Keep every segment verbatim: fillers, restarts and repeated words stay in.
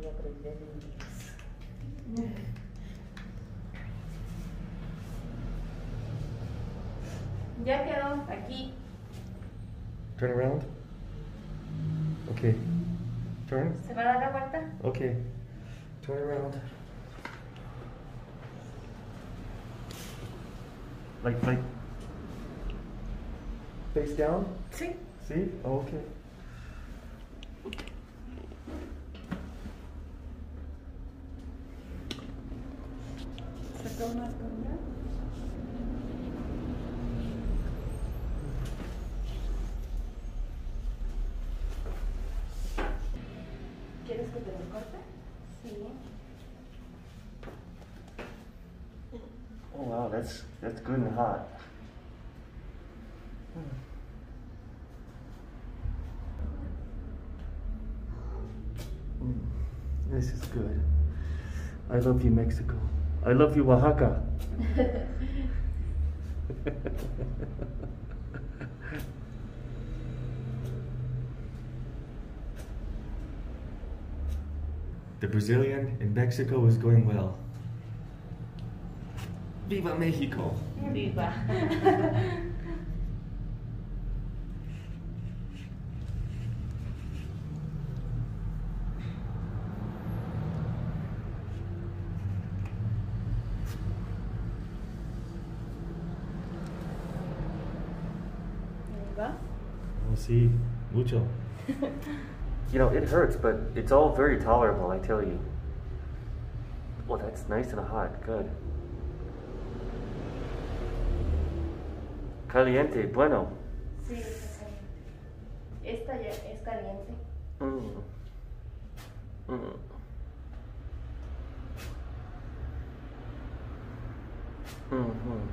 voy a aprender inglés. Ya quedó aquí. Turn around. Okay. Turn. ¿Se va a dar la vuelta? Okay. Turn around. Like, like. Face down? Sí. See? Oh, okay. Saca una toma. ¿Quieres que te lo corte? Sí. Oh wow, that's that's good and hot. Mm, this is good. I love you, Mexico. I love you, Oaxaca. The Brazilian in Mexico is going well. Viva Mexico! Viva. Viva. Oh, sí, mucho. You know, it hurts, but it's all very tolerable, I tell you. Well, that's nice and hot. Good. Caliente, bueno. Sí, está caliente. Esta ya es caliente. Mm. Mm. Mm-hmm.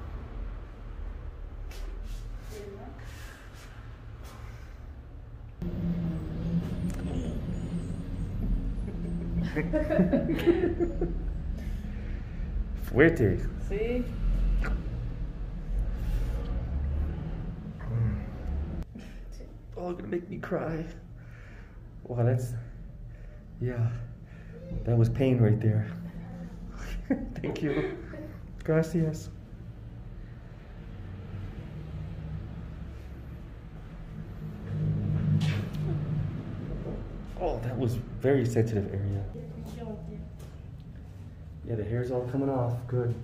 Fuerte. Sí. Oh, gonna make me cry. Wow, that's, yeah, that was pain right there. Thank you. Gracias. Oh, that was very sensitive area. Yeah, the hair's all coming off. Good.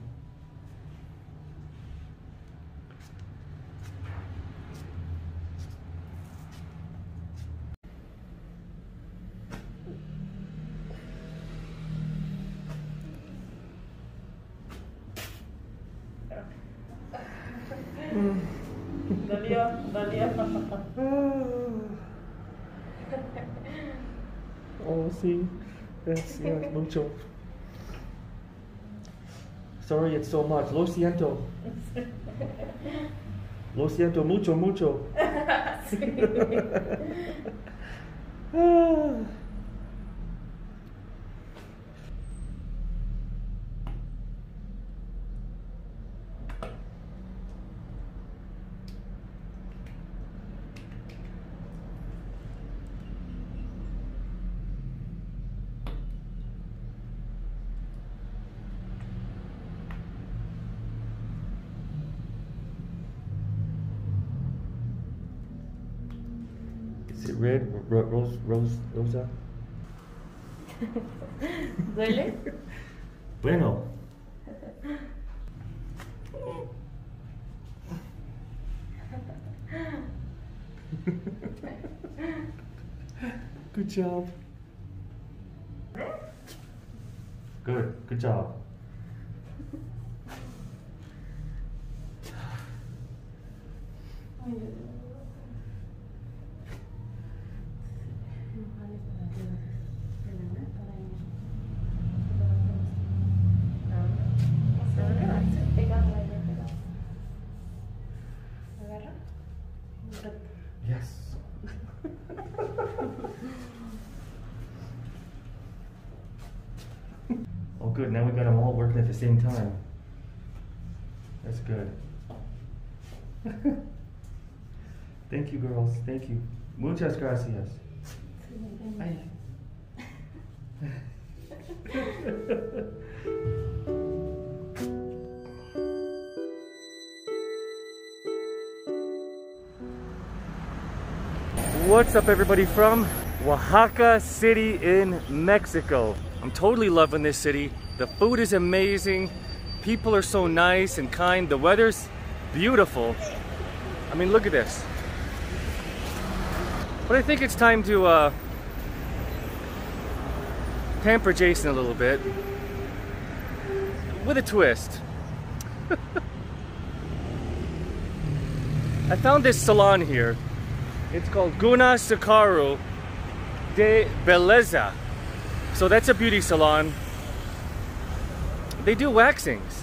Dolió, dolió. Oh, sí. Yes, yes, mucho. Sorry it's so much. Lo siento. Lo siento mucho, mucho. Is it red? Ro rose, rose, rosa? ¿Duele? Bueno. Good job. Good, good job. Yes. Oh good, now we got them all working at the same time. That's good. Thank you, girls. Thank you. Muchas gracias. Ay. What's up everybody from Oaxaca City in Mexico. I'm totally loving this city. The food is amazing. People are so nice and kind. The weather's beautiful. I mean, look at this. But I think it's time to uh, pamper Jason a little bit with a twist. I found this salon here. It's called Guna Sakaru de Beleza. So that's a beauty salon. They do waxings.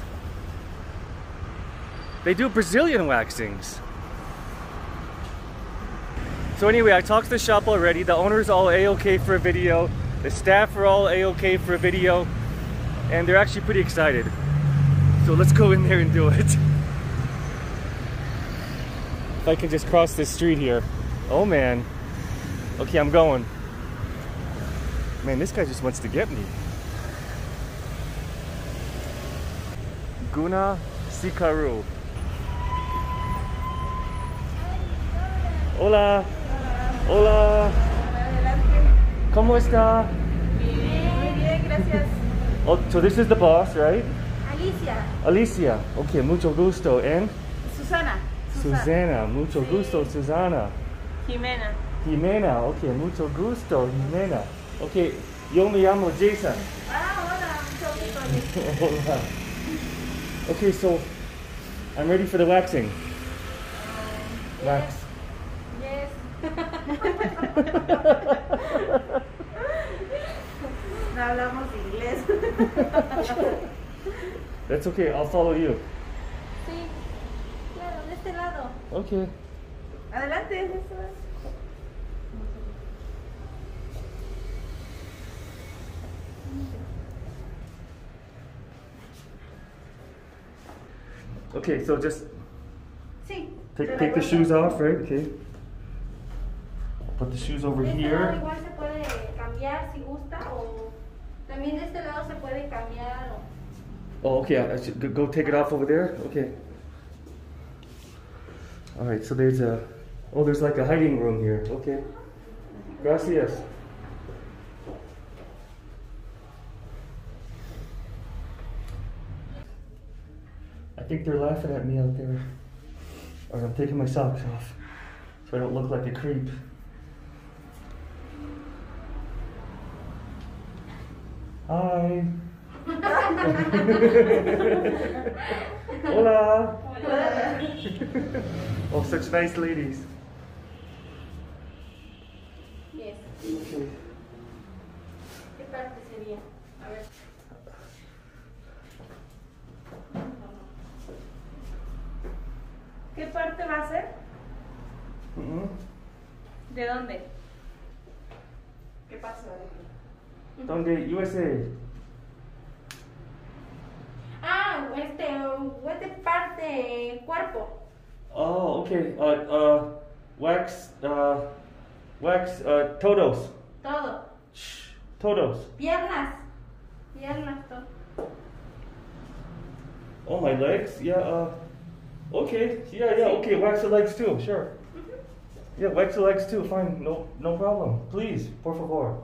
They do Brazilian waxings. So anyway, I talked to the shop already. The owner's all A-okay for a video. The staff are all A-okay for a video. And they're actually pretty excited. So let's go in there and do it. If I can just cross this street here. Oh man. Okay, I'm going. Man, this guy just wants to get me. Guna Sikaru. Hola. Hola. ¿Cómo está? Bien, bien, gracias. Oh, so this is the boss, right? Alicia. Alicia. Okay, mucho gusto. And? Susana. Susana. Mucho Sí. gusto, Susana. Jimena. Jimena. Okay, mucho gusto, Jimena. Okay, yo me llamo Jason. Ah, hola, mucho gusto. Hola. Okay, so I'm ready for the waxing. Um, Wax. Yes. No hablamos inglés. That's okay, I'll follow you. Sí, claro, de este lado. Okay. Adelante, de este lado. Okay, so just Sí. take, take the shoes off, right? Okay. Put the shoes over De este lado here. igual se puede cambiar si gusta o también de este lado se puede cambiar o Oh, okay, I should go- go take it off over there? Okay. All right, so there's a, oh, there's like a hiding room here. Okay. Gracias. I think they're laughing at me out there. All right, I'm taking my socks off so I don't look like a creep. Hi. Hola. Oh, such nice ladies. Yes. Okay. ¿Qué parte sería? A ver. ¿Qué parte va a ser? Mm-hmm. ¿De dónde? ¿Qué pasó? ¿Dónde? U S A. Ah, este, este parte, cuerpo. Oh, okay. Uh, uh, wax, uh, wax, uh, todos. Todo. Shh, todos. Piernas. Piernas, todo. Oh, my legs? Yeah, uh, okay. Yeah, yeah, okay. Wax the legs too, sure. Yeah, wax the legs too, fine. No, no problem. Please, por favor.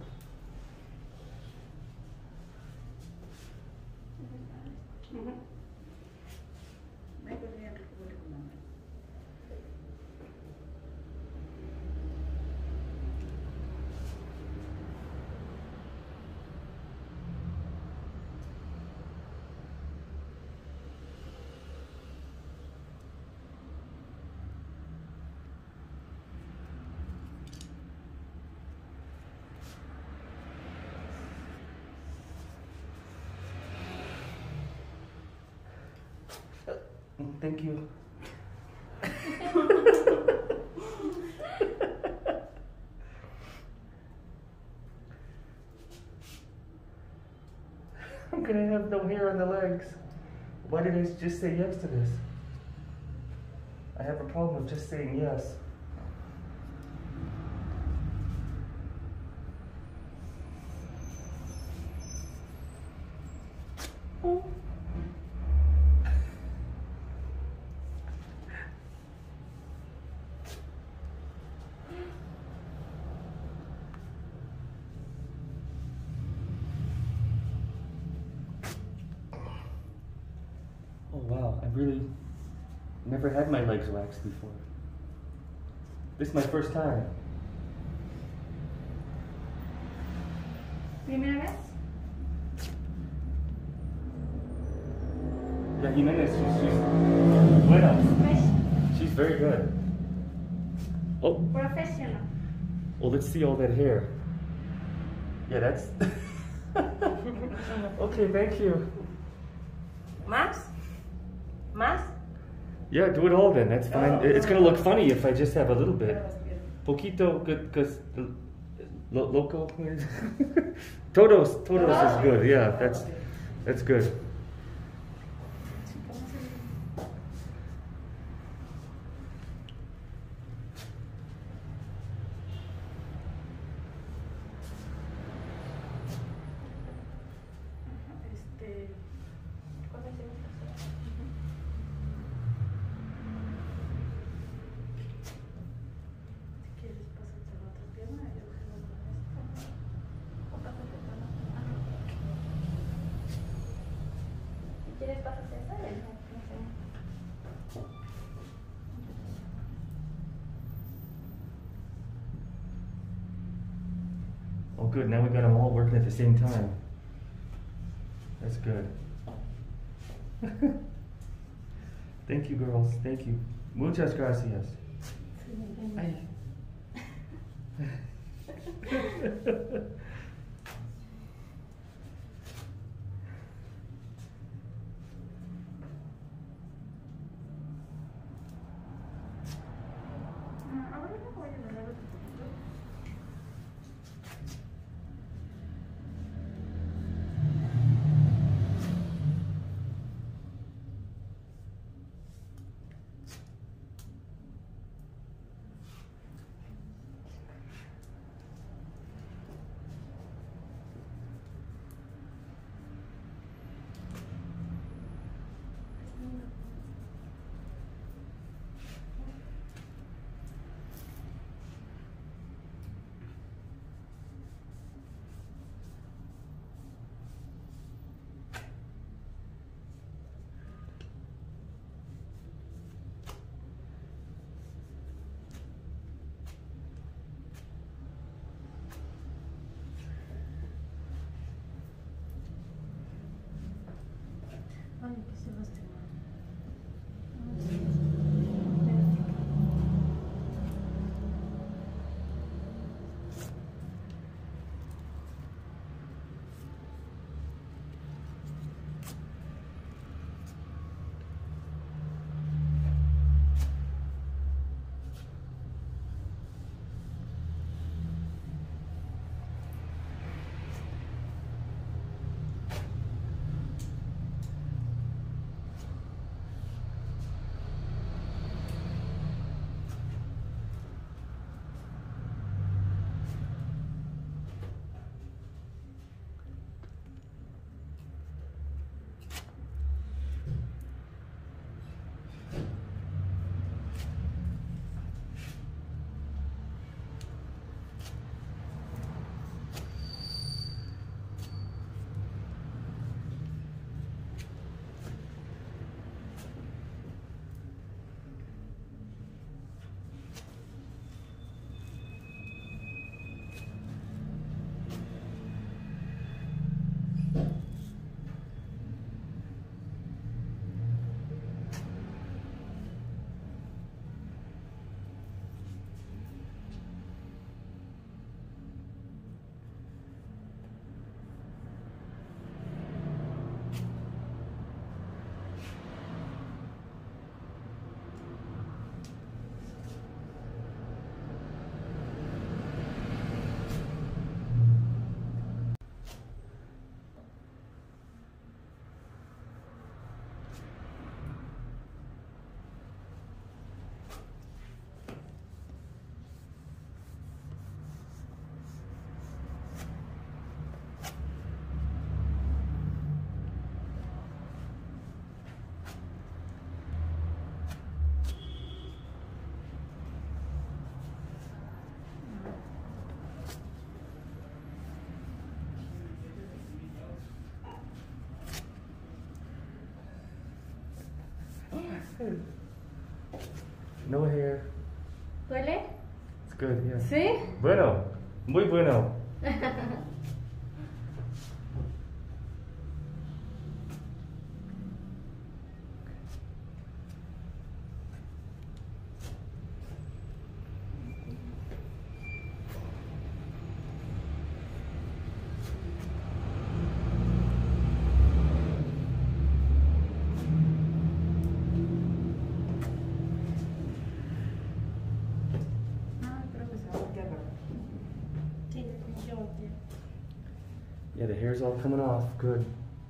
Thank you. I'm gonna have no hair on the legs. Why did I just say yes to this? I have a problem with just saying yes. Oh. really never had my legs waxed before. This is my first time. ¿Primera vez? Yeah, Jimenez, she's, she's buena. She's very good. Oh. Professional. Well, let's see all that hair. Yeah, that's... Okay, thank you. ¿Más? ¿Más? Yeah, do it all then, that's fine. Oh, It's oh. gonna look funny if I just have a little bit. Poquito, good, because lo loco. Todos, todos is good. Yeah, that's that's good. Este, ¿cuándo se va a hacer? Si quieres, pásate la otra pierna y yo dejo con esta. O pásate con la otra. Si quieres, pásate esa y no, no sé. Oh, good. Now we got them all working at the same time. That's good. Thank you, girls. Thank you. Muchas gracias. Ay. Ahora no voy a mandar otro poquito. Ay, que se va a estrenar. Good. No hair. ¿Duele? It's good, yeah. ¿Sí? Bueno. Muy bueno. Yeah, the hair's all coming off. Good.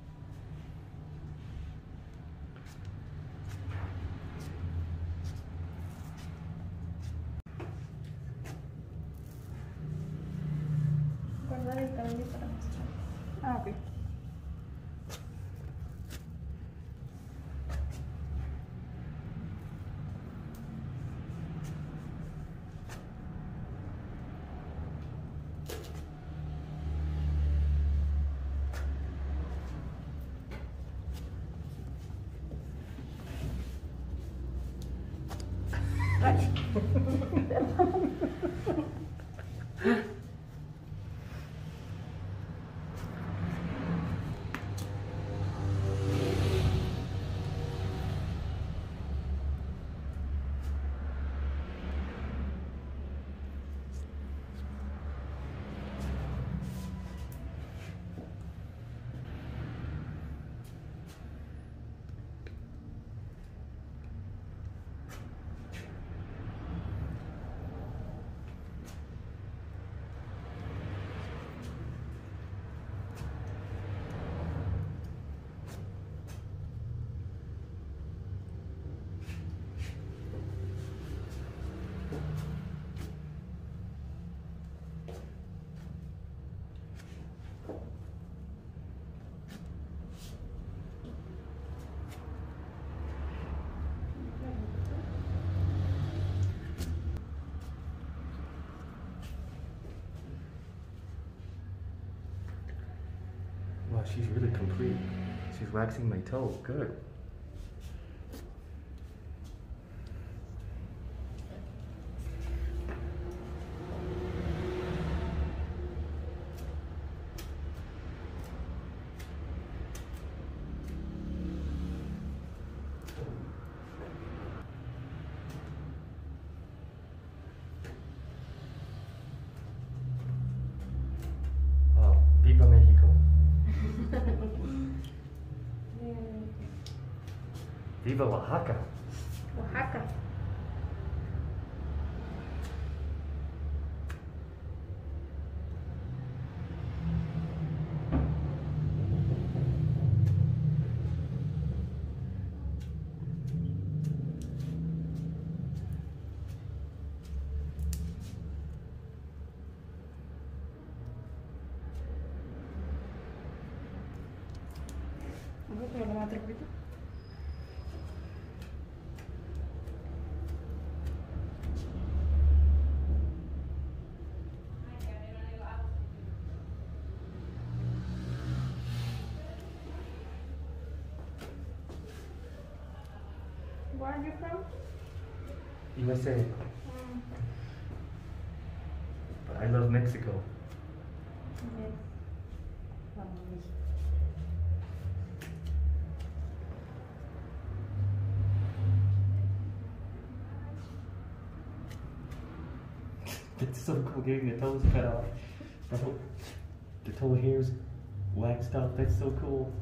Guardar el cabello para mostrar. Ah, ok. Wow, she's really complete. She's waxing my toe. Good. Oh, Viva Mexico. Viva Oaxaca. Oaxaca. Vamos a probar otro poquito. Where are you from? U S A. Mm. But I love Mexico. Yes. Vamos, México. It's so cool getting the toes cut off. The, whole, the toe hairs waxed up. That's so cool.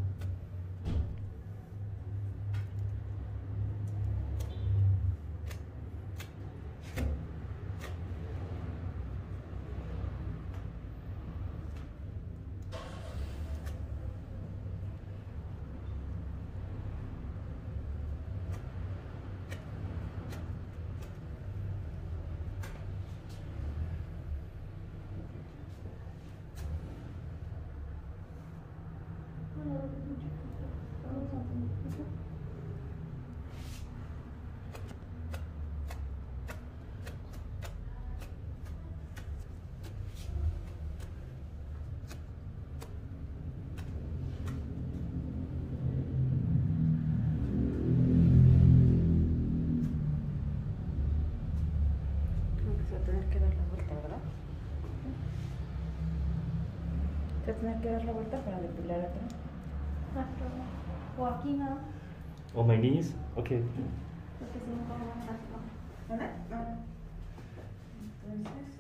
Te tienes que dar la vuelta para depilar atrás. Ah, pero o aquí no. On my knees? Okay. Porque si no, ¿cómo vas a hacerlo? ¿Verdad? Ah. Entonces.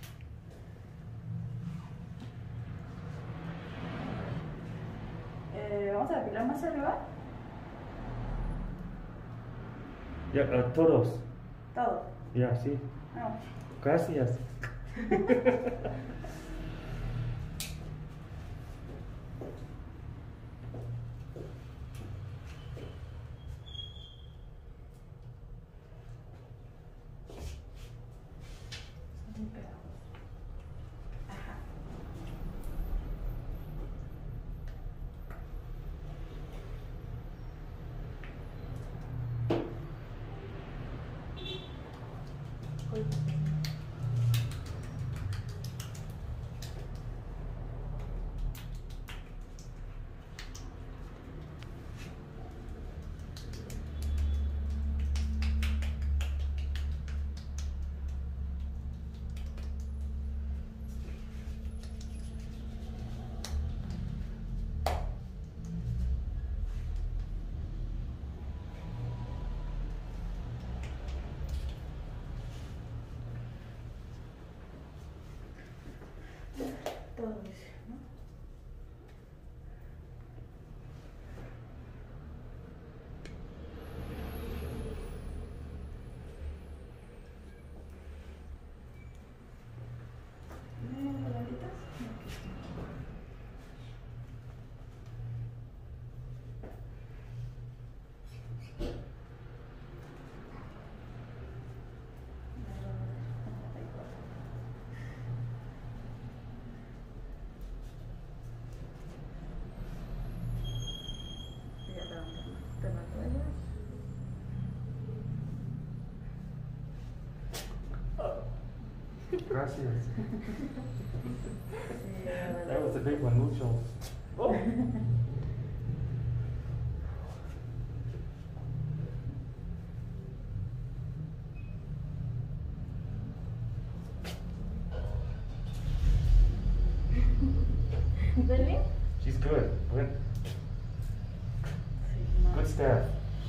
Eh, vamos a depilar más arriba. Ya, yeah, uh, todos. Todo. Ya, yeah, sí. Ah. Gracias. Ajá. Uy. Todo eso, ¿no? ¿Me paladitas? Gracias. That was a big one, mucho. Oh. ¿Duele? She's good. Good, good staff.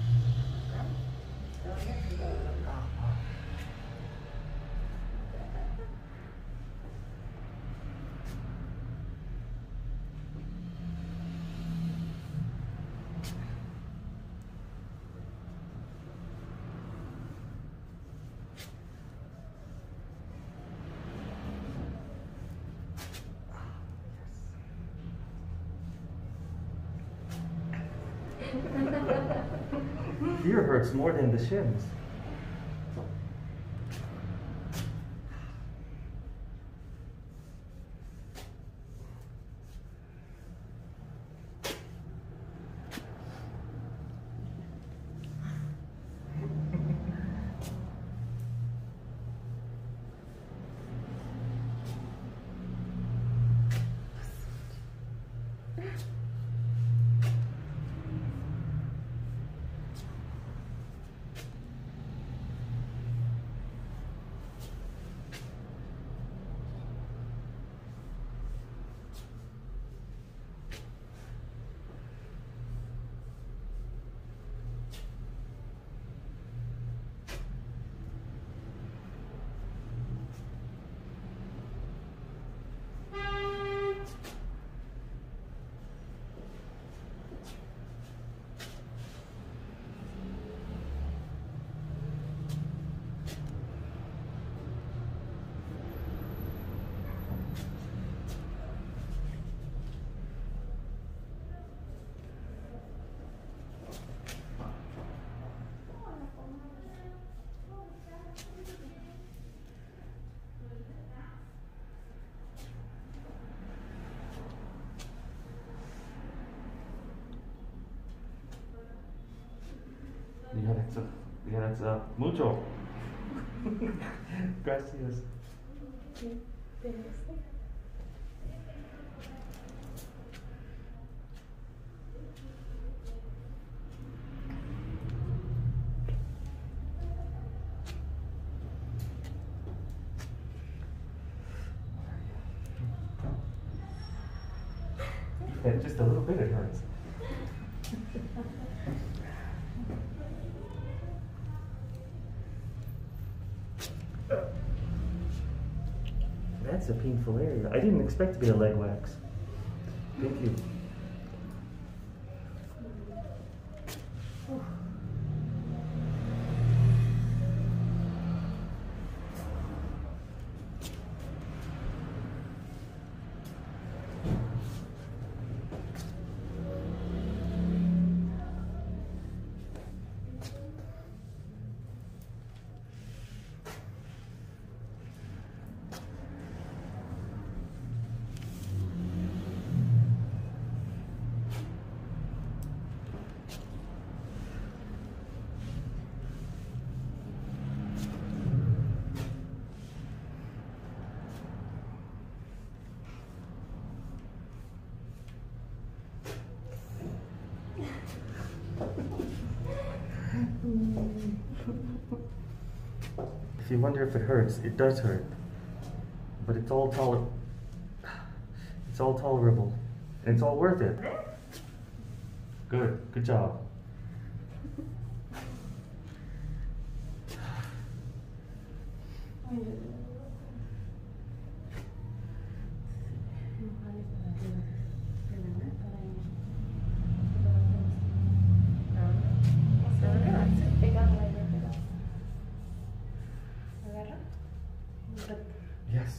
Here hurts more than the shins. Yeah, that's a, yeah, that's a mucho. Gracias. And just a little bit it hurts. That's a painful area. I didn't expect to get a leg wax. Thank you. If you wonder if it hurts, it does hurt, but it's all toler- it's all tolerable, and it's all worth it. Good, good job. Yes.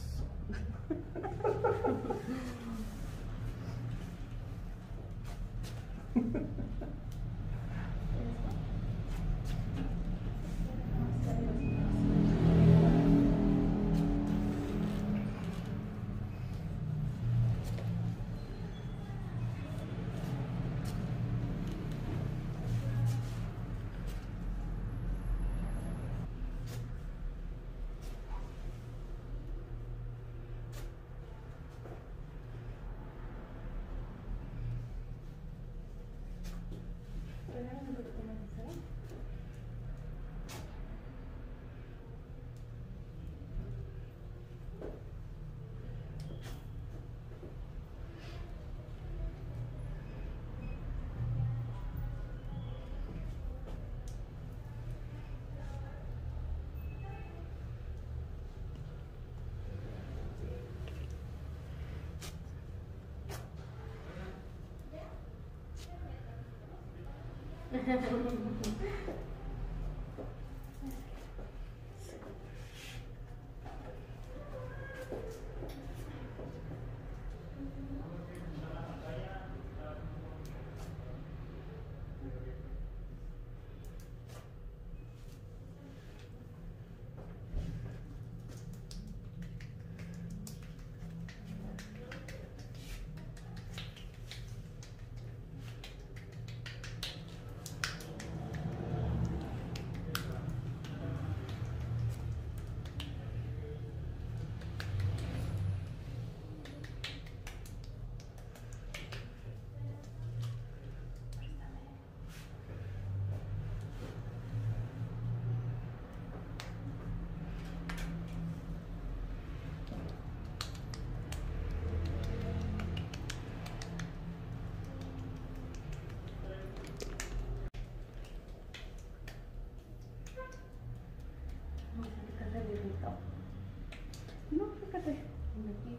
No, fíjate. Aquí.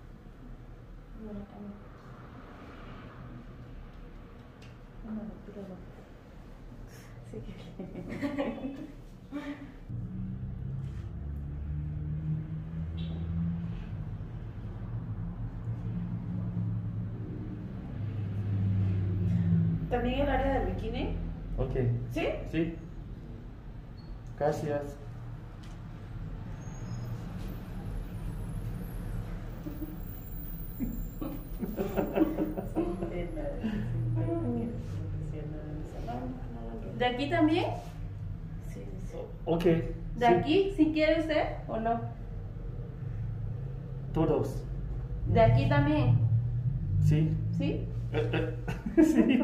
No, no. No, no, pero no. Sí que. ¿También el área del bikini? Ok. ¿Sí? Sí. Gracias. ¿De aquí también? Sí, sí. Ok. ¿De sí. aquí, si quiere usted o no? Todos. ¿De aquí también? Sí. ¿Sí? sí.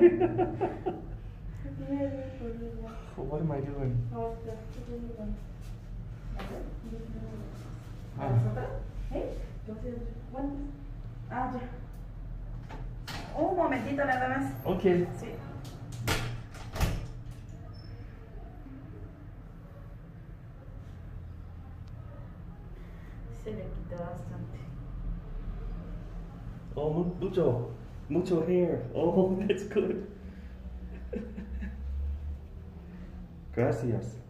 What am I doing? ¿A nosotros? ¿Eh? Ah, ya. Un momentito nada más. Okay. Sí. Se le quita bastante. Oh, mu- mucho, mucho hair. Oh, that's good. Gracias.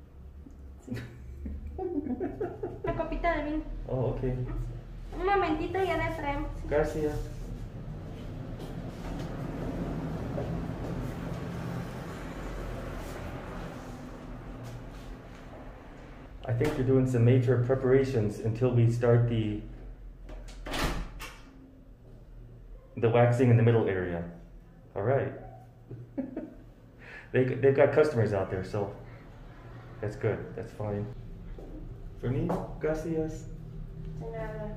Una copita de vino. Oh, okay. Un momentito y ya le traemos. Gracias. I think you're doing some major preparations until we start the the waxing in the middle area. All right. they they've got customers out there, so that's good. That's fine. For me, gracias. Nada.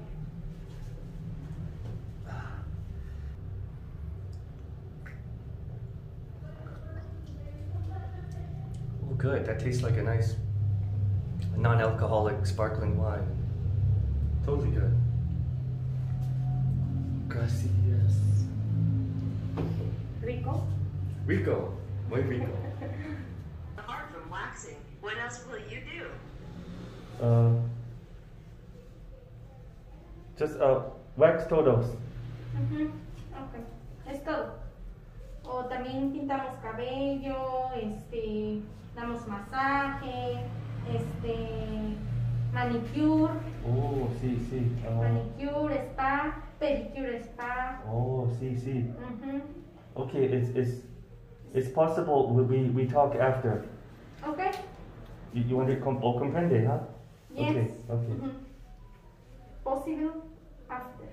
Oh, good. That tastes like a nice non-alcoholic sparkling wine. Totally good. Gracias. Rico. Rico. Muy rico. Apart from waxing, what else will you do? Uh, just uh, wax todos. Ujú, ok, es todo. O también pintamos cabello, este, damos masaje, este, manicure, Oh, sí, sí. Uh, manicure, spa, pedicure, spa. oh, sí, sí. Ujú. Okay, it's it's it's possible we we, we talk after. Ok, You, you want to com- oh, comprende, huh? yes. Okay, okay. Ujú. Possible after.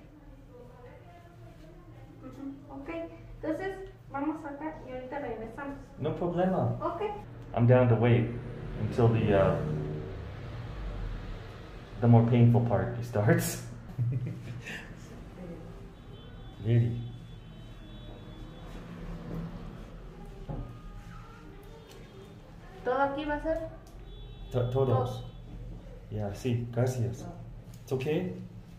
Ujú, ok, entonces vamos acá y ahorita regresamos. No problema. Ok. I'm down to wait until the uh, the more painful part starts. Really? ¿Todo aquí va a ser? To- todos. Yeah, sí, gracias. It's okay?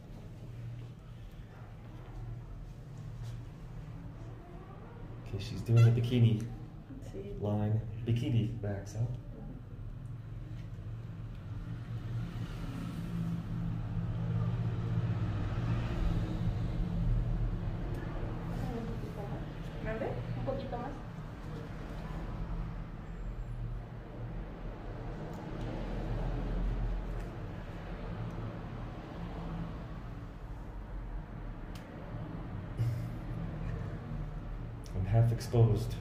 Okay, she's doing the bikini Sí. line. Bikini wax, huh? ¿Mande? Un poquito más. I'm half exposed.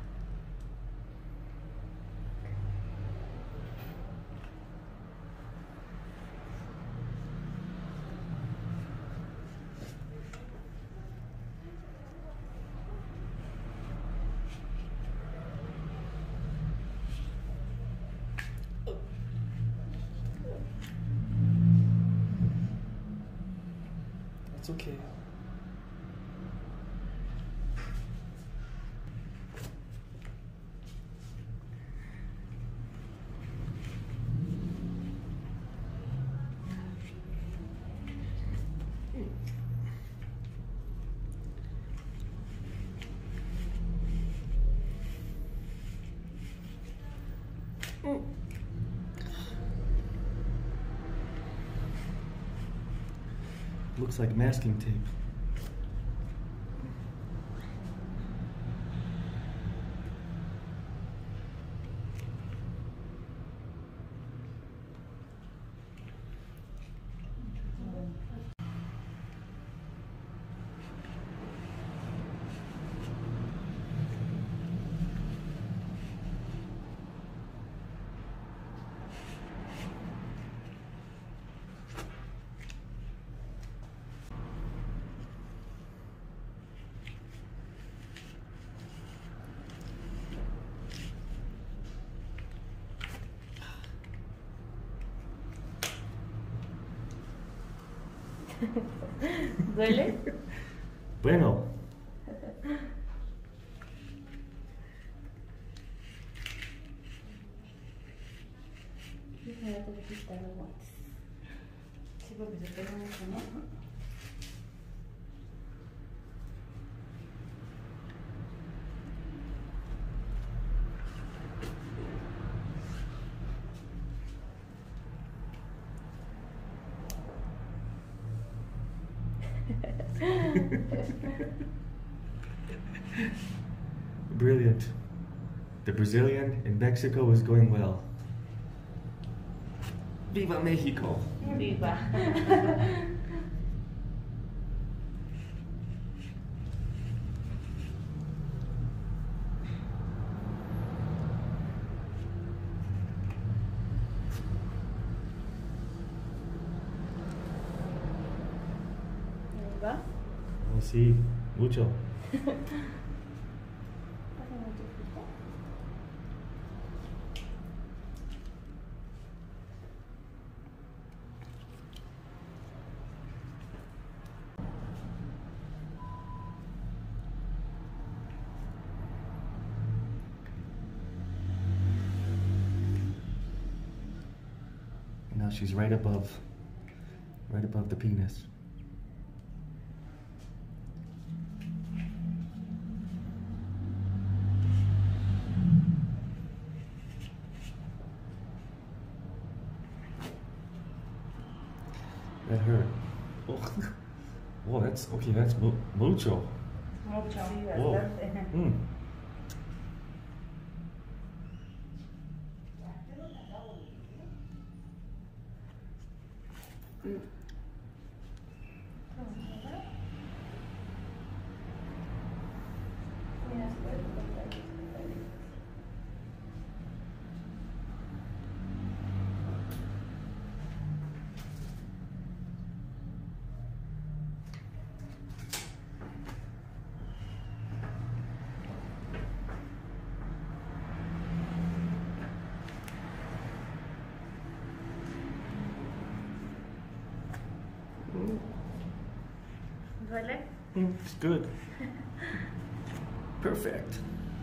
It's okay. Looks like masking tape. ¿Duele? Bueno. Me voy a tener que quitar el wax. Sí, porque se pega mucho, ¿no? Brilliant. The Brazilian in Mexico is going well. Viva Mexico! Viva. Viva. Oh, sí, mucho. Now she's right above, right above the penis. That hurt. Oh, whoa, that's, okay, that's mu mucho. Mucho. Whoa. Mm. ¿Duele? Mm, it's good. Perfect.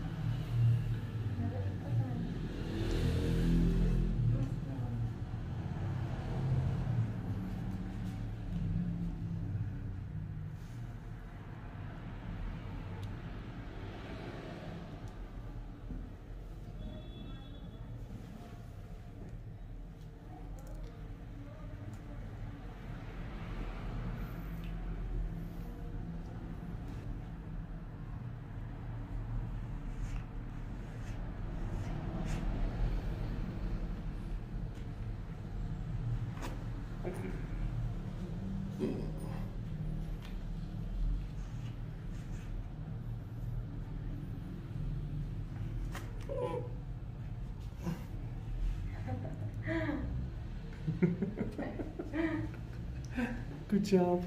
Good job.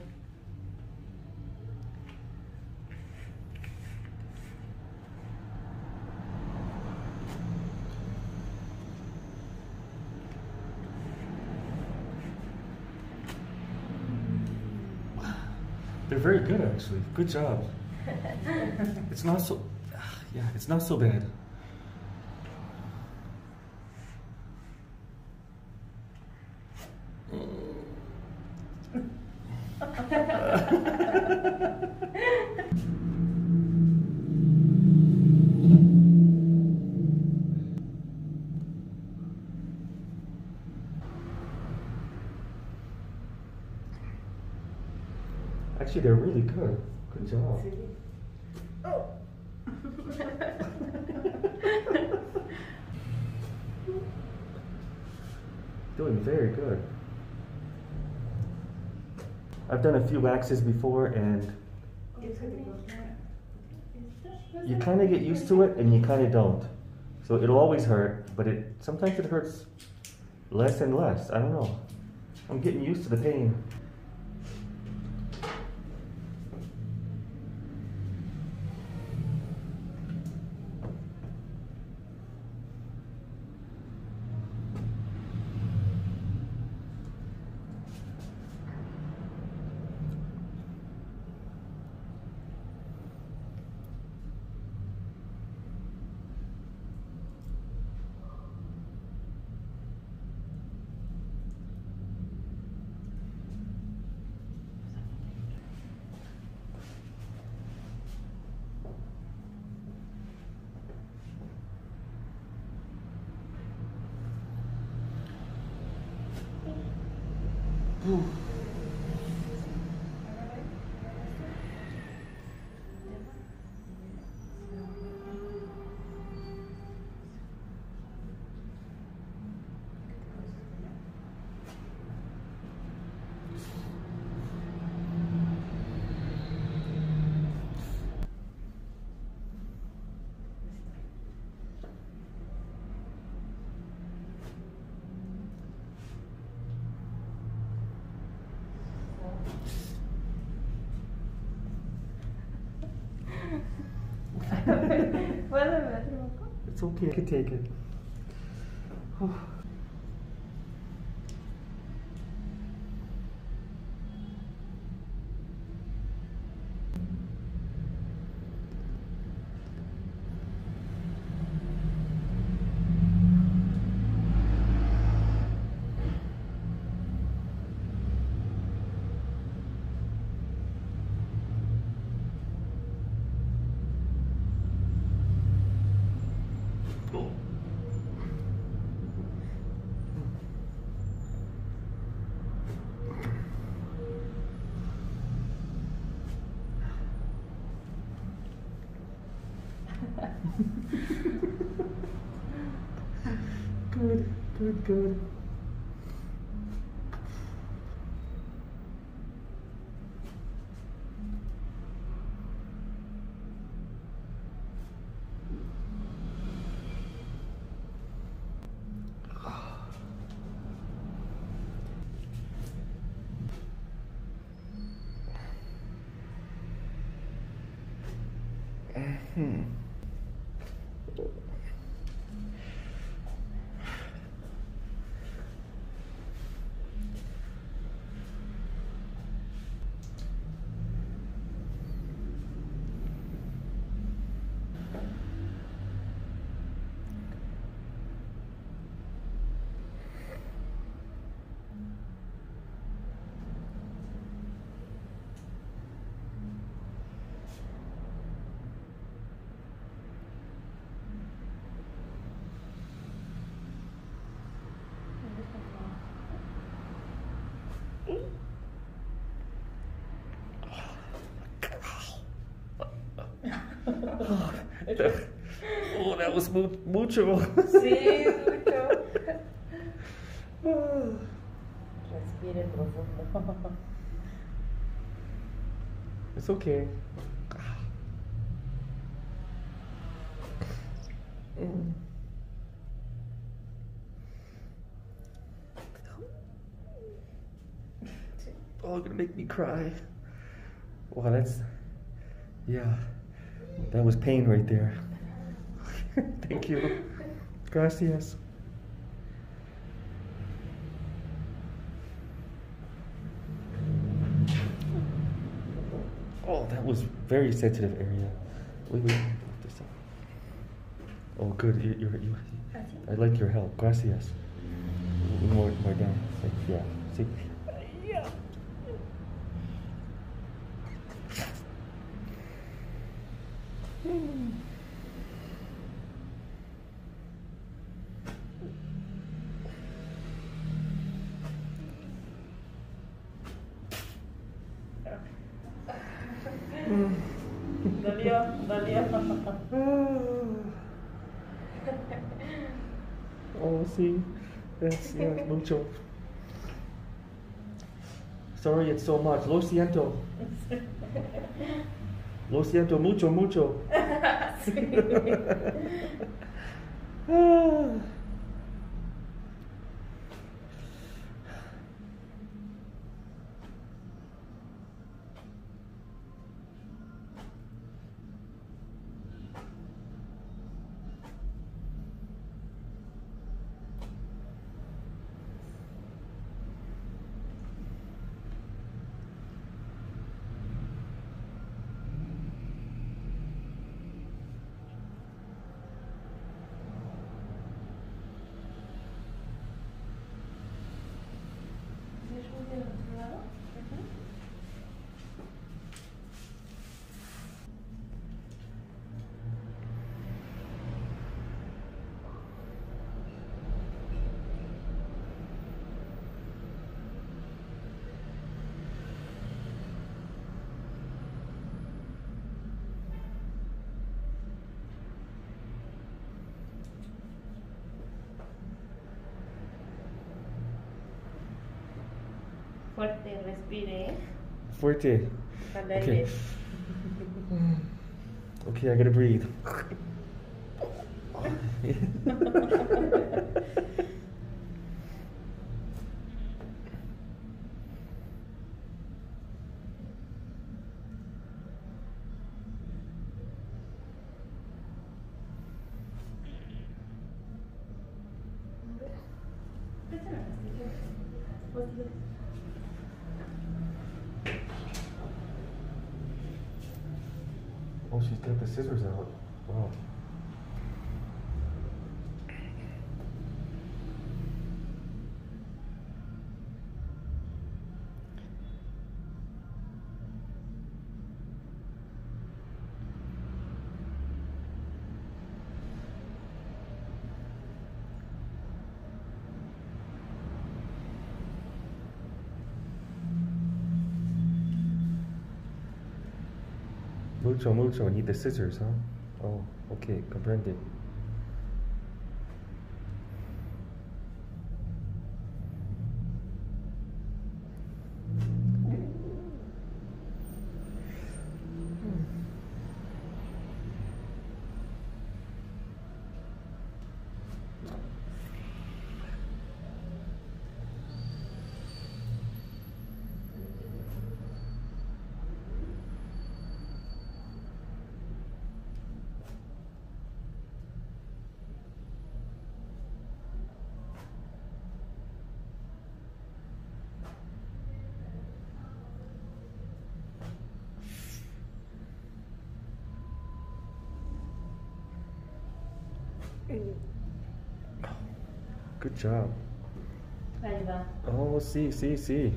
They're very good, actually. Good job. It's not so, yeah, it's not so bad. Actually, they're really good. Good job. Oh. Doing very good. I've done a few waxes before, and you kind of get used to it and you kind of don't. So it'll always hurt, but it sometimes it hurts less and less. I don't know. I'm getting used to the pain. ¿Puedo beber un poco? It's okay, I can take it. Good, good, good. Hmm. Oh, that was mu mucho. Sí, mucho. Respire profundo. It's okay. Mm. Oh, gonna make me cry. Wow, that's, yeah, that was pain right there. Thank you. Gracias. Oh, that was very sensitive area. Wait, wait. This up. Oh, good. You, you, you, I like your help. Gracias. More, more down. Yeah. See. Yeah. Hmm. Dolió, dolió. Oh, sí. Yes, yes, mucho. Sorry, it's so much. Lo siento. Lo siento mucho, mucho. Fuerte, respire. Fuerte. Al Okay. aire. Okay, I gotta breathe. Oh, she's got the scissors out. Wow. Mucho, mucho. Need the scissors, huh? Oh, okay, comprende. Good job. Ahí va. Oh, sí, sí, sí.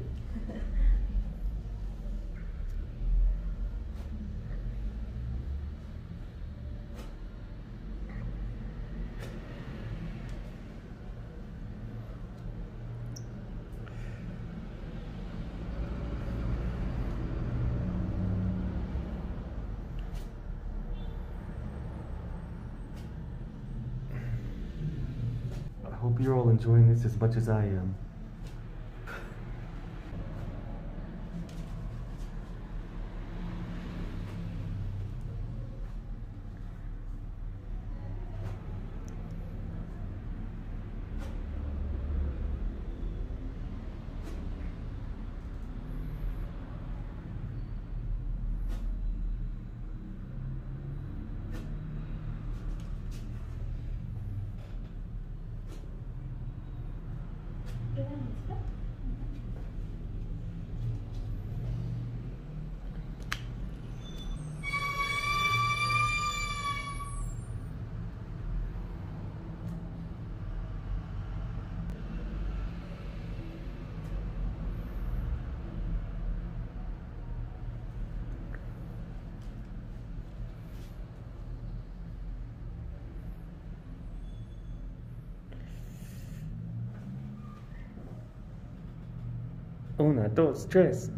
I hope you're all enjoying this as much as I am. Una, dos, tres.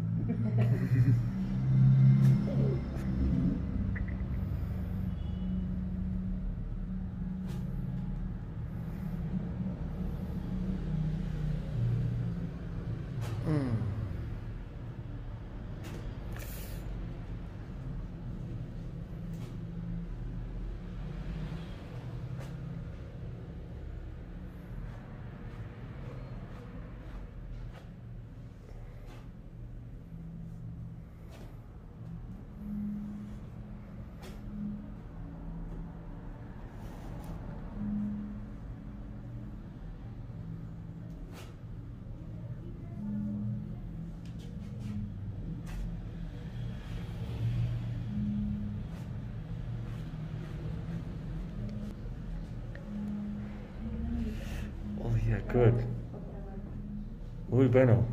Oh yeah, good. Muy bueno.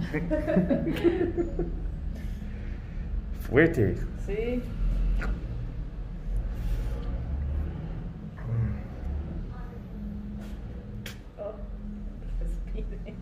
Fuerte. Sí. Oh, respire.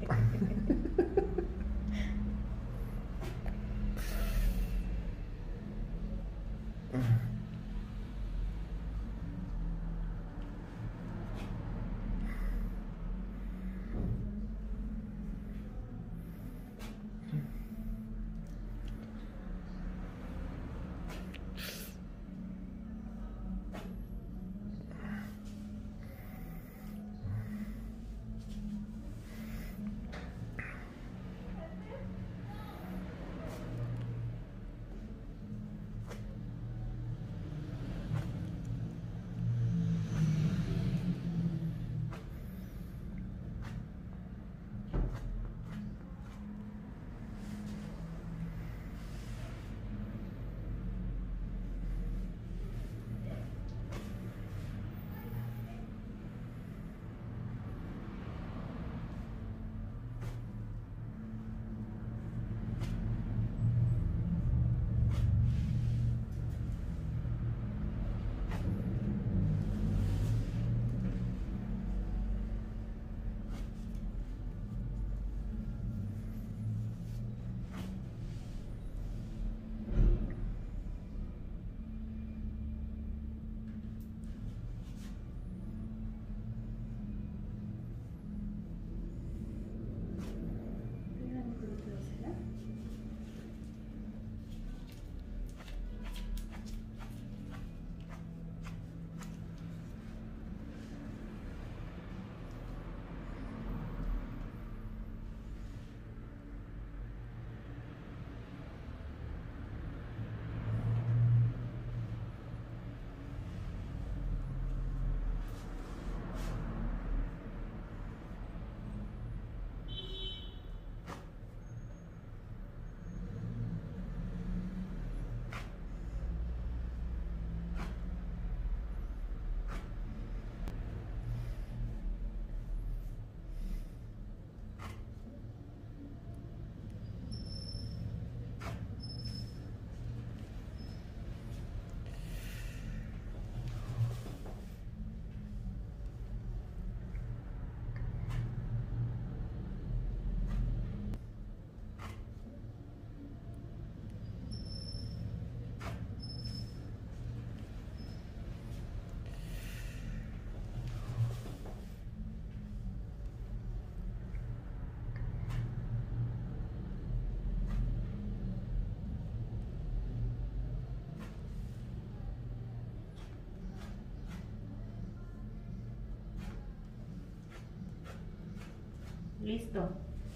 Listo.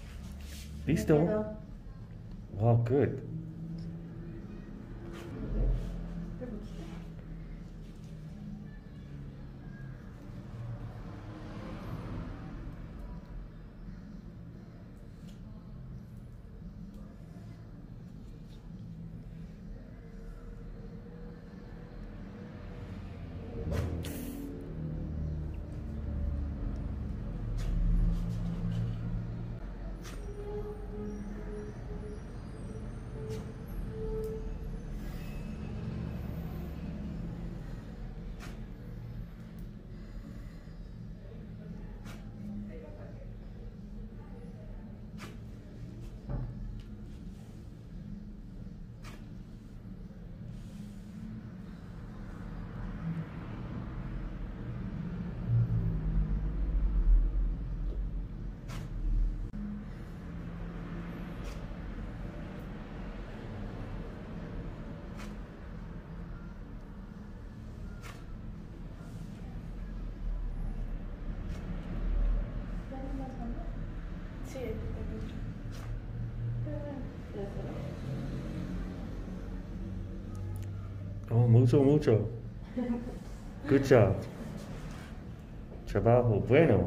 Listo. Me quedó. Wow, good. Sí, aquí está. Oh, mucho, mucho. Good job. Trabajo bueno.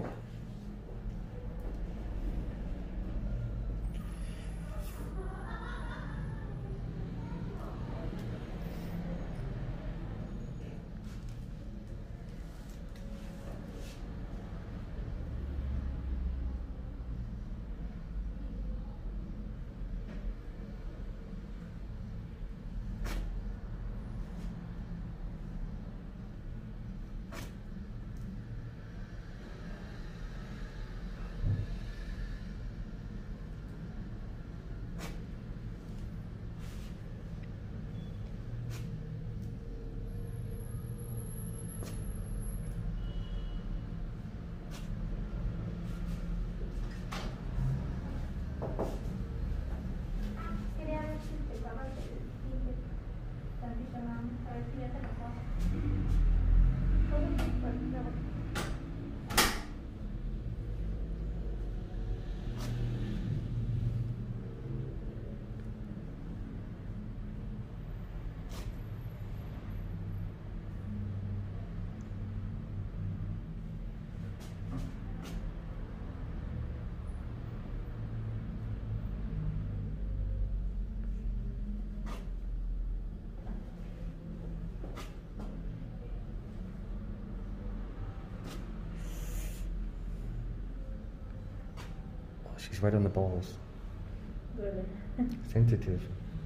She's right on the balls. Duele. Sensitive.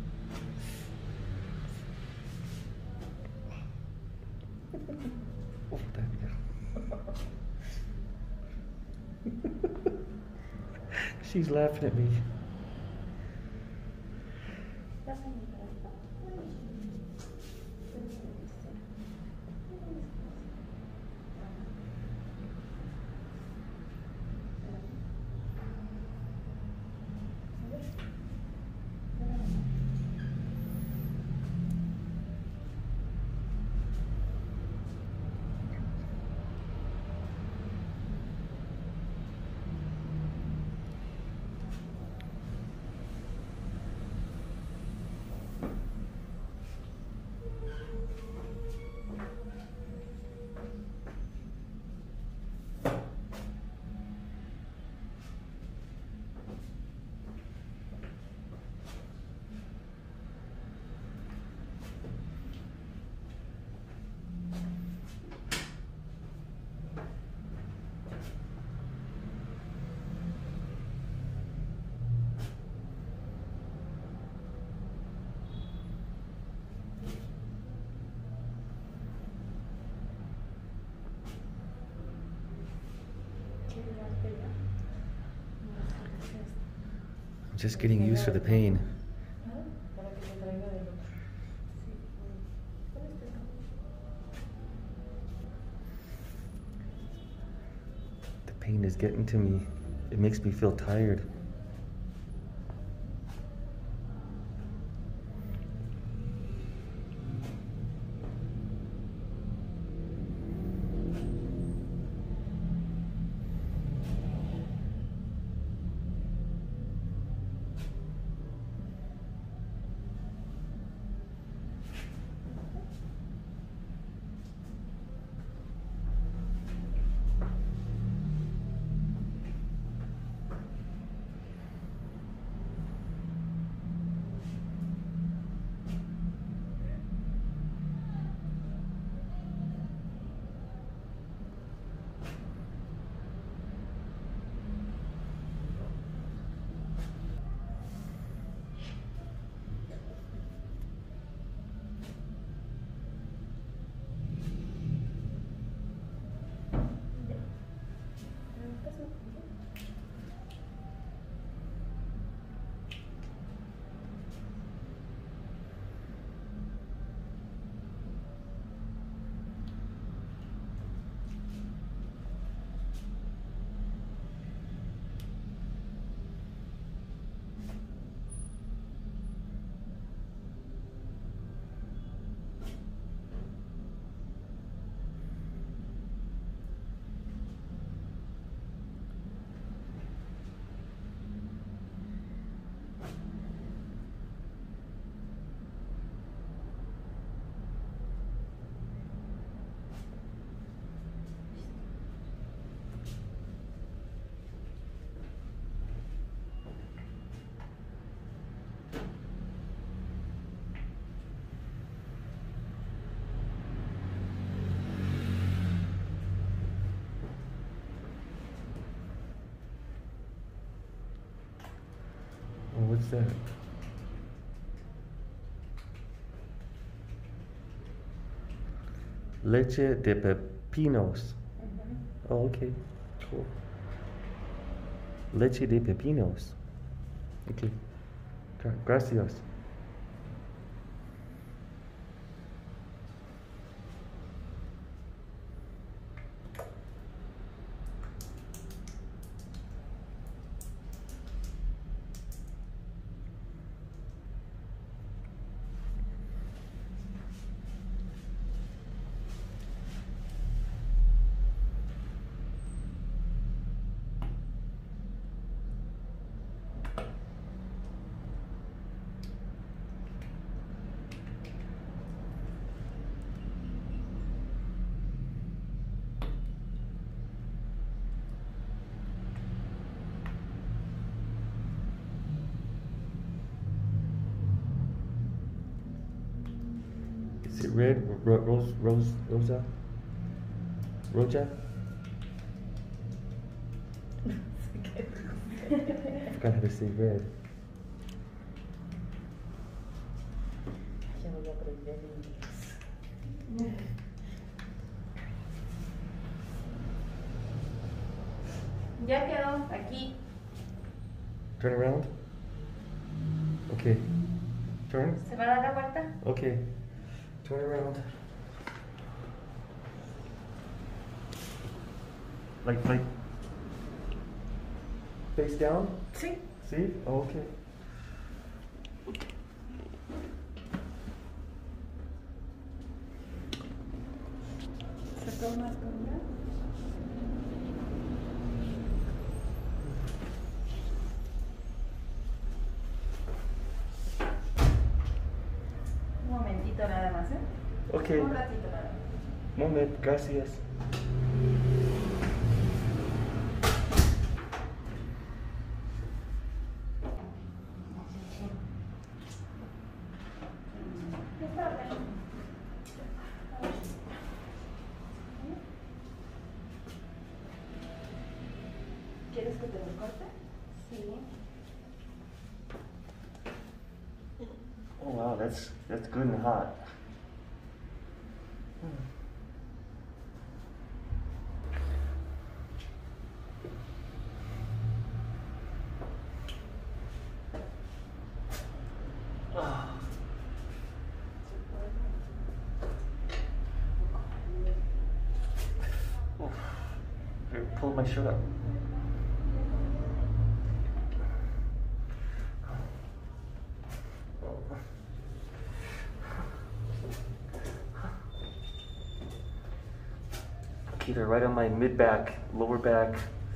Oh, that, yeah. She's laughing at me. I'm just getting used to the pain. The pain is getting to me. It makes me feel tired. What's that? Leche de pepinos. Mm-hmm. Oh, okay. Cool. Leche de pepinos. Okay. Gracias. Is it red? Ro rose, rose, rosa? Roja? Forgot how to say red. Ya voy a aprender inglés. Ya quedó aquí. Turn around. Okay. Turn. ¿Se va a dar la vuelta? Okay. Turn around. Like, like. Face down? Sí. See? Oh, okay. Se toma el primero. Un momentito nada más, ¿eh? Okay. Un ratito nada más. Moment, gracias. ¿Quieres que te lo corte? Sí. Oh wow, that's that's good and hot. Ah. Oh. Here, pull my shirt up. Either right on my mid back, lower back.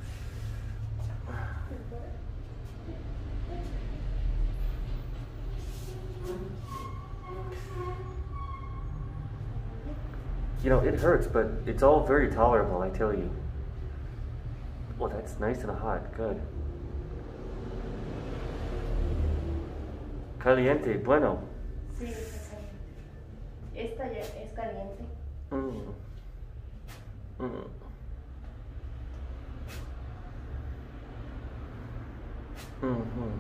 You know, it hurts, but it's all very tolerable, I tell you. Well, that's nice and hot, good. Caliente, bueno. Sí, está caliente. Esta ya es caliente. Mm. Mm. Mm-hmm.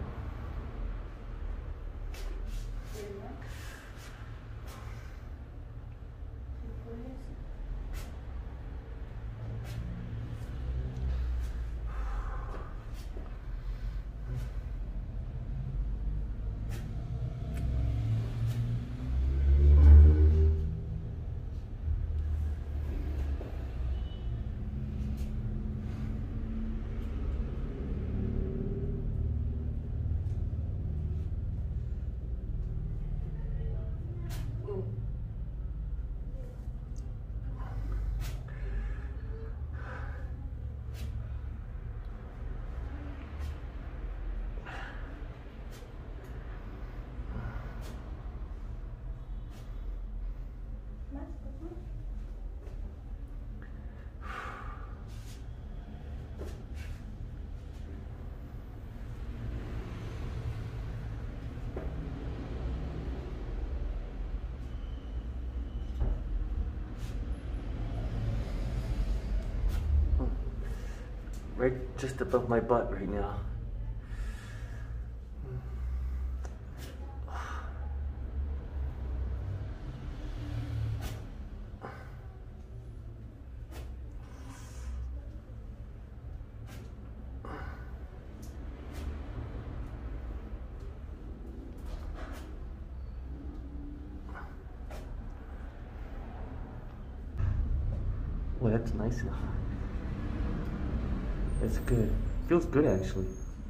Right just above my butt right now. Well, that's nice and hot. It's good. Feels good actually.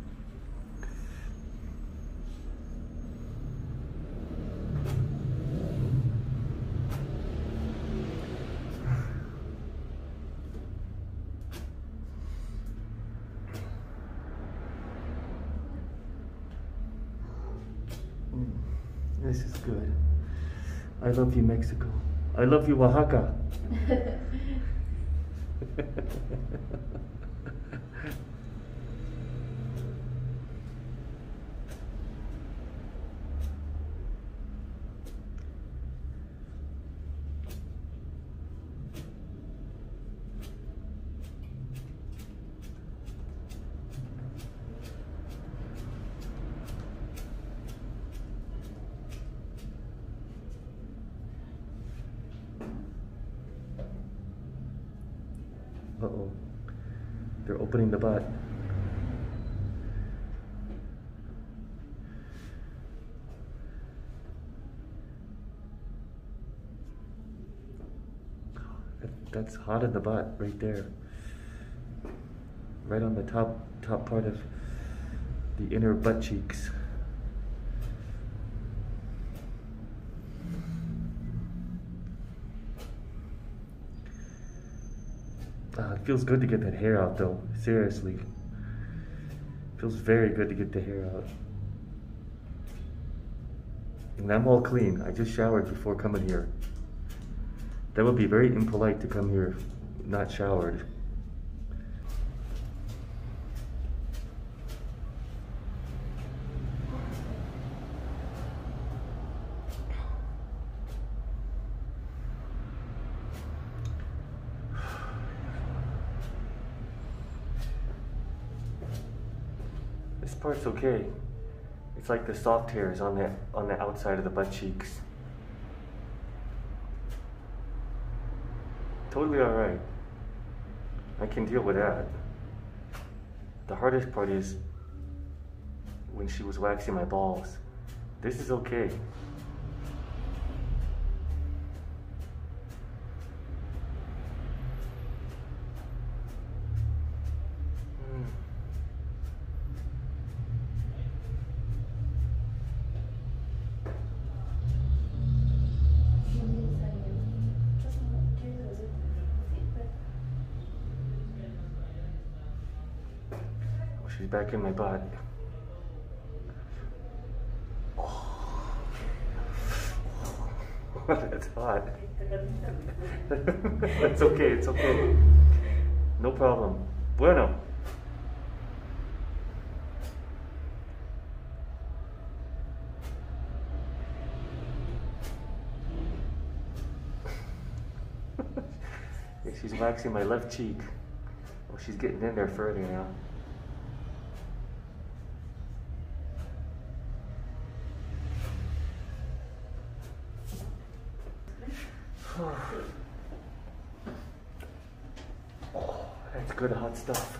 Mm, this is good. I love you, Mexico. I love you, Oaxaca. Uh-oh. They're opening the butt. That, that's hot in the butt right there. Right on the top top part of the inner butt cheeks. Uh, it feels good to get that hair out though, seriously. Feels very good to get the hair out. And I'm all clean. I just showered before coming here. That would be very impolite to come here not showered. This part's okay. It's like the soft hairs on the on the outside of the butt cheeks. Totally alright. I can deal with that. The hardest part is when she was waxing my balls. This is okay. She's back in my butt. Oh. That's hot. That's okay, it's okay. No problem. Bueno. She's waxing my left cheek. Oh, she's getting in there further now. Oh, that's good hot stuff.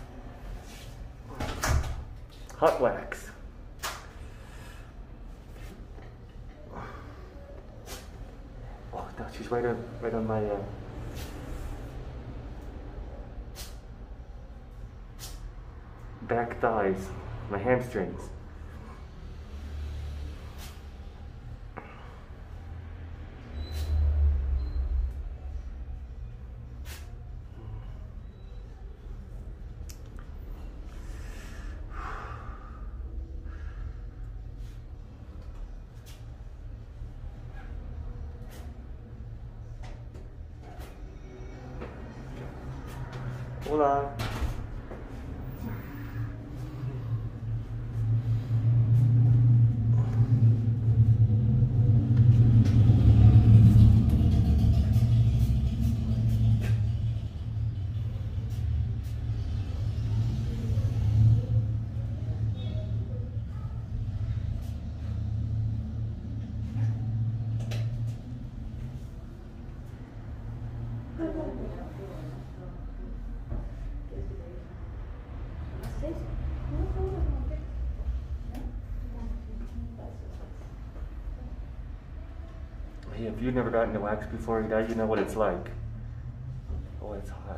Hot wax. Oh, no, she's right on, right on my uh, back thighs, my hamstrings. Hola. Hey, if you've never gotten a wax before, now you know what it's like. Oh, it's hot.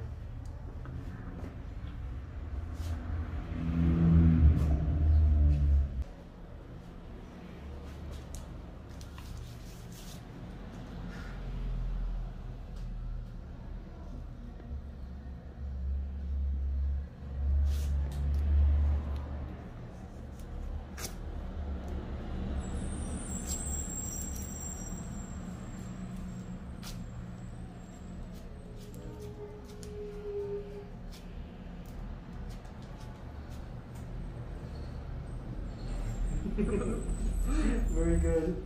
Very good.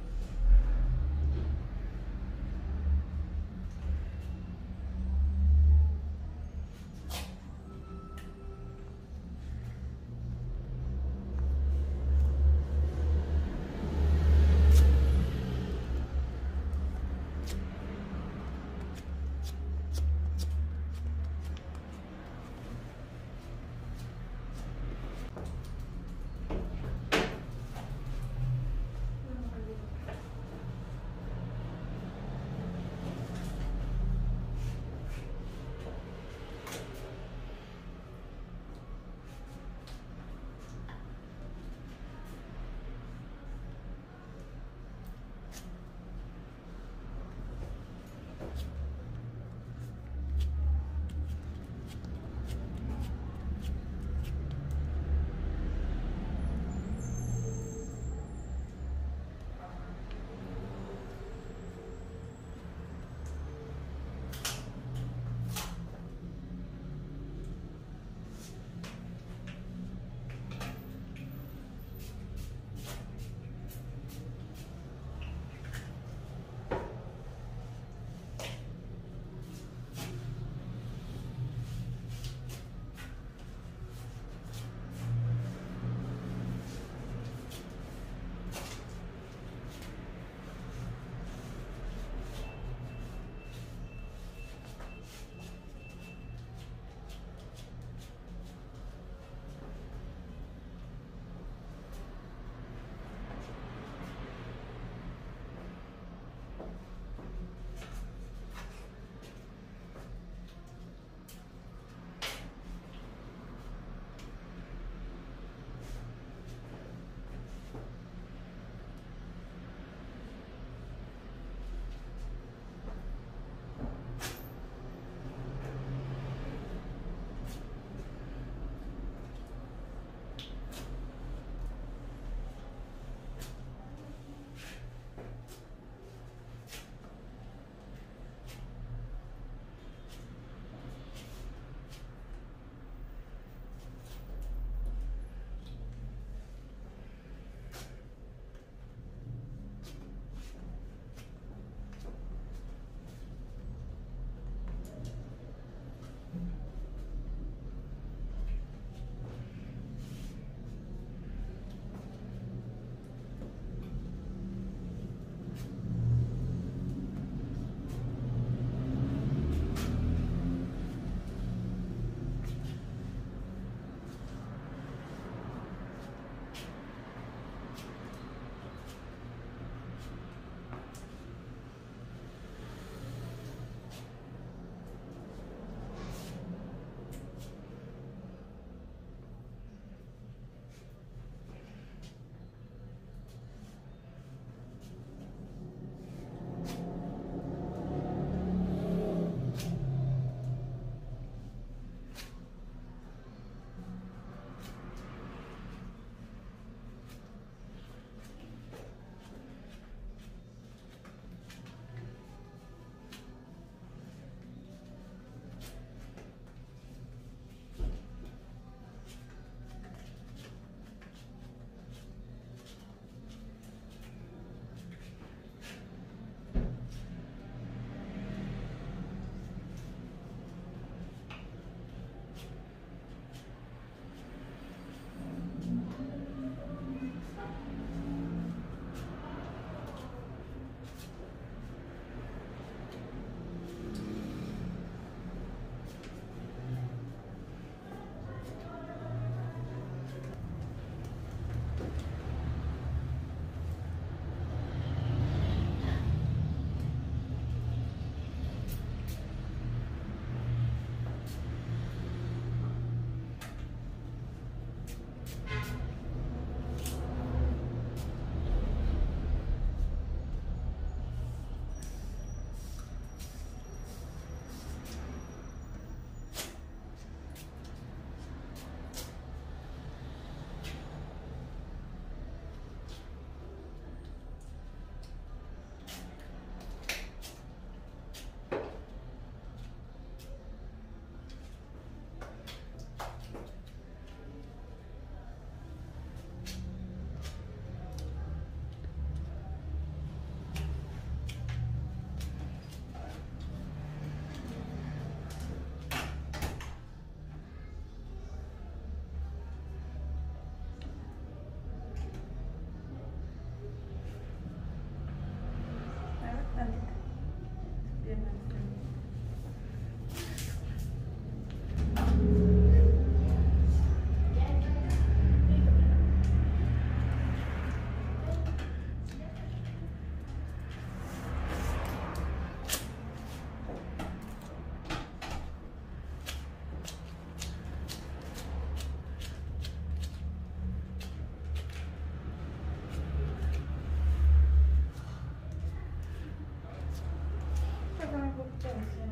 Dame un poquito de cera.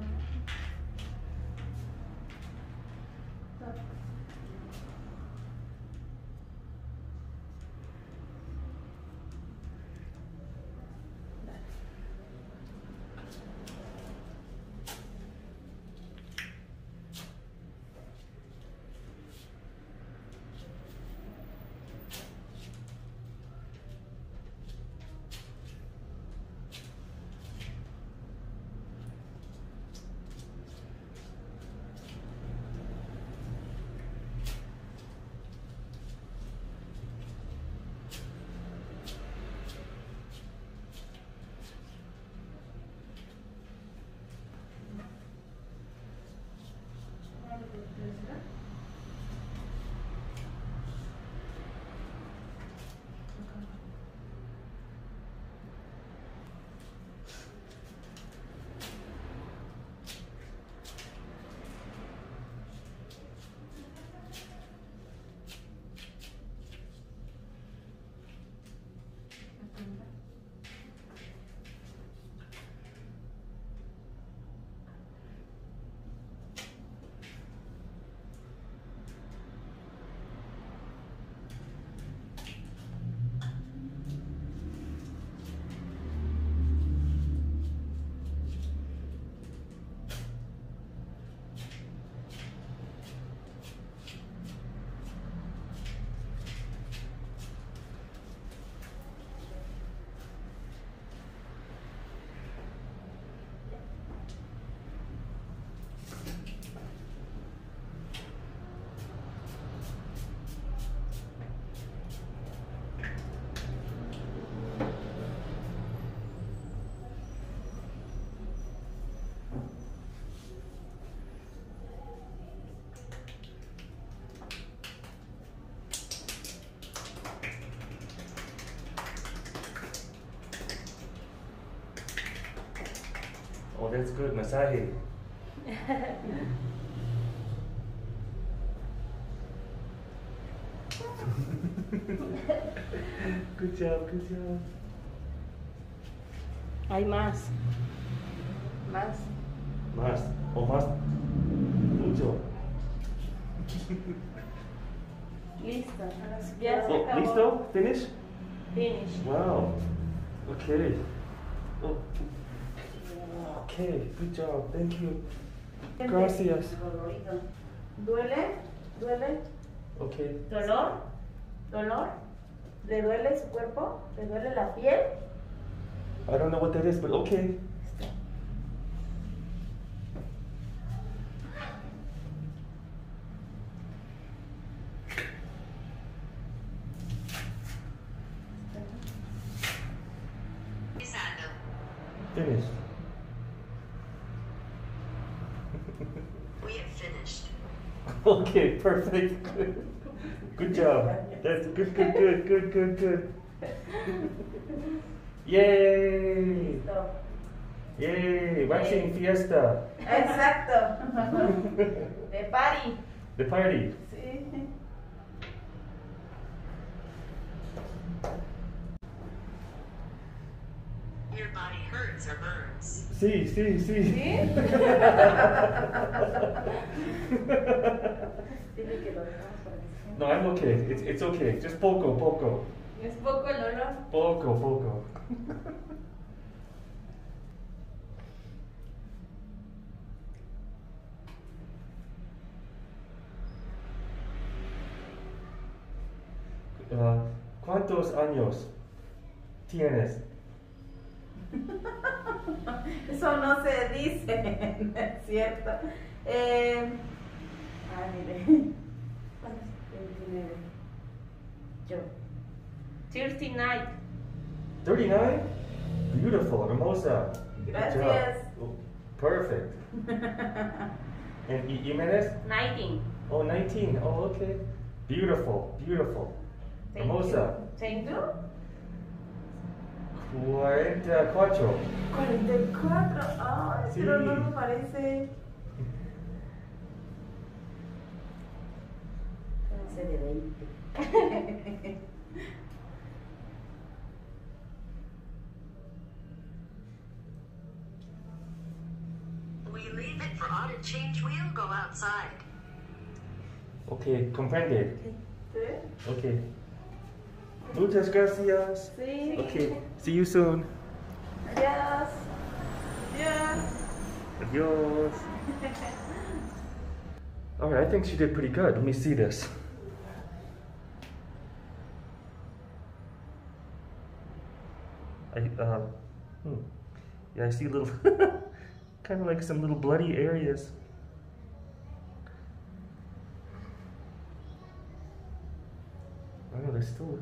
No. Oh, that's good. Masaje. Good job, good job. Hay más. Más. Más. O más. Mucho. Listo. Ya se Oh, acabó. listo? Finish? Finish. Wow. Okay. Oh. Okay, good job. Thank you. Gracias. Dolorido. ¿Duele? ¿Duele? Okay. ¿Dolor? ¿Dolor? ¿Le duele su cuerpo? ¿Le duele la piel? I don't know what that is, but okay. Pisando. Finished. We have finished. Okay, perfect. Good. Good job. That's good, good, good, good, good, good. Yay! Listo. Yay! Waxing fiesta. Exacto. De party. The party. Sí. Your body hurts or burns. Sí, sí, sí. ¿Sí? Dile que lo dejamos para que se No, I'm okay. It's, it's okay. Just poco, poco. ¿Es poco el olor? Poco, poco. Uh, ¿Cuántos años tienes? Eso no se dice, ¿no es cierto? Eh, ah, mire. veintinueve. Yo. treinta y nueve. thirty-nine? Beautiful, hermosa. Good job. Gracias. Oh, perfect. And Y- Jimenez? diecinueve. Oh, nineteen. Oh, okay. Beautiful, beautiful. Thank Hermosa. you. Thank you. cuarenta y cuatro. cuarenta y cuatro. Ay, Sí. pero no me parece. Parece de veinte. for audit change, we'll go outside. Okay, comprende. ¿Sí? Okay. Muchas gracias. Sí. Okay, see you soon. Adiós. Adiós. Adios. Alright, I think she did pretty good. Let me see this. I, uh, hmm. Yeah, I see little, kind of like some little bloody areas. Oh, there's still.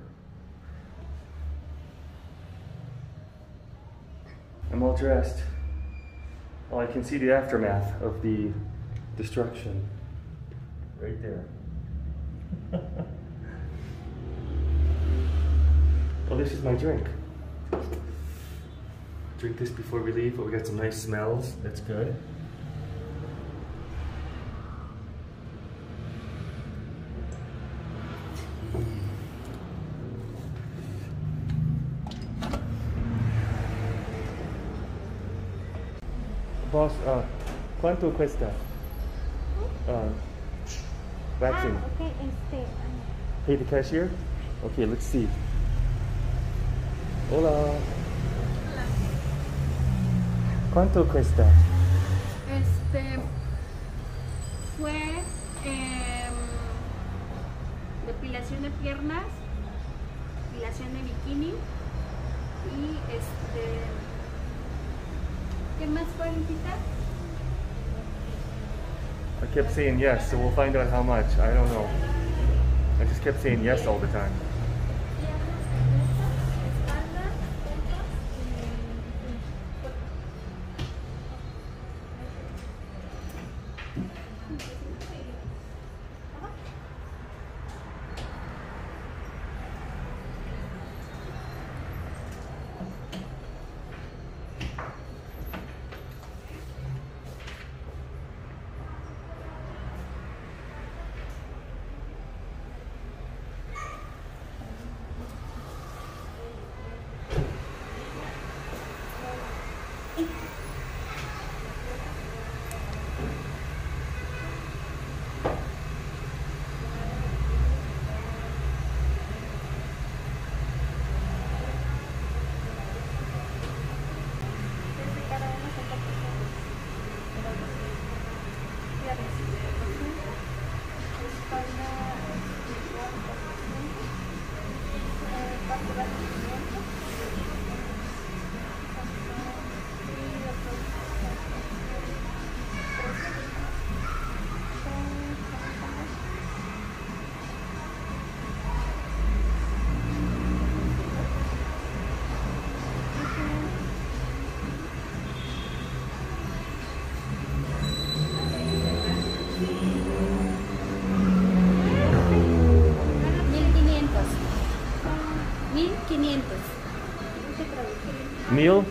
I'm all dressed. Oh, I can see the aftermath of the destruction right there. Oh, this is my drink. Drink this before we leave. Oh, we got some nice smells. That's good. Boss, uh, ¿cuánto cuesta? Uh, waxing. Ah, okay, este. Pay the cashier? Okay, let's see. Hola. ¿Cuánto cuesta? Este. Fue. Eh, depilación de piernas, depilación de bikini y este. ¿Qué más fue, Lupita? I kept saying yes, so we'll find out how much. I don't know. I just kept saying yes all the time. Meal?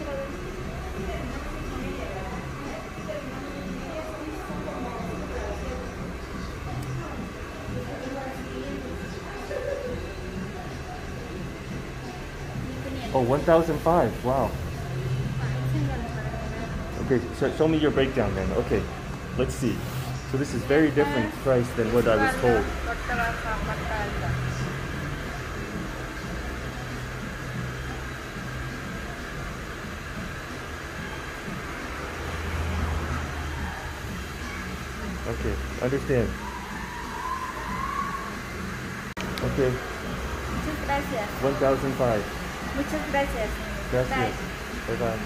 Oh, one thousand five. Wow. Okay, so show me your breakdown then. Okay, let's see. So this is very different price than what I was told. Okay, understand. Okay. Muchas gracias. one thousand five. Muchas gracias. Gracias. Bye bye.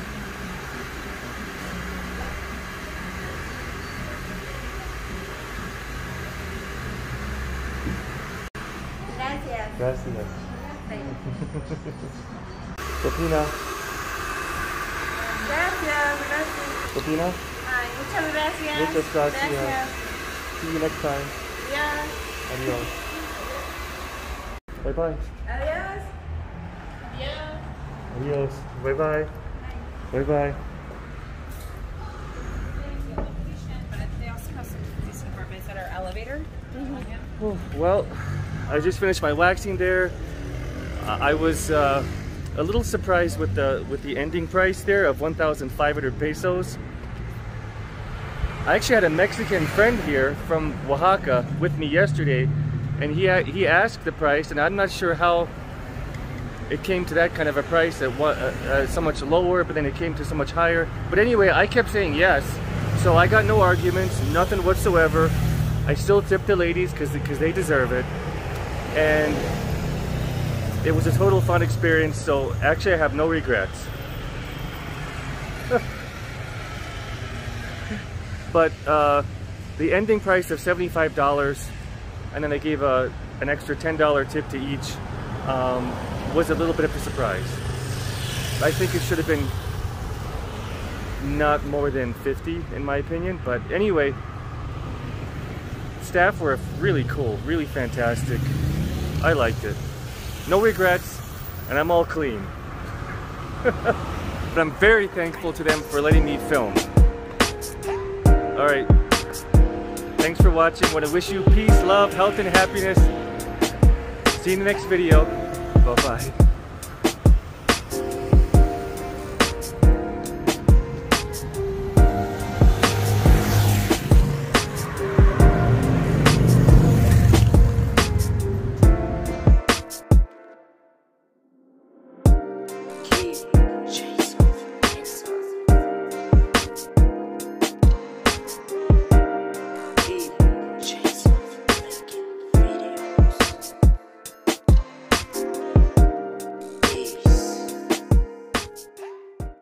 Gracias. Gracias. Bye. Copina. Gracias, gracias. Copina. Ay, muchas gracias. Muchas gracias. Gracias. See you next time. Adiós. Adios. Bye bye. Adiós. Adiós. Adios. Bye bye. Bye bye. But they also have some decent apartments that are elevator. Oh, well, I just finished my waxing there. Uh, I was uh, a little surprised with the with the ending price there of one thousand five hundred pesos. I actually had a Mexican friend here from Oaxaca with me yesterday, and he he asked the price, and I'm not sure how it came to that kind of a price at what, uh, uh, so much lower, but then it came to so much higher. But anyway, I kept saying yes, so I got no arguments, nothing whatsoever. I still tipped the ladies because because they deserve it, and it was a total fun experience. So actually, I have no regrets. But uh, the ending price of seventy-five dollars, and then they gave a, an extra ten dollar tip to each, um, was a little bit of a surprise. I think it should have been not more than fifty in my opinion, but anyway, staff were really cool, really fantastic. I liked it. No regrets, and I'm all clean. But I'm very thankful to them for letting me film. Alright, thanks for watching. I want to wish you peace, love, health, and happiness. See you in the next video. Bye-bye.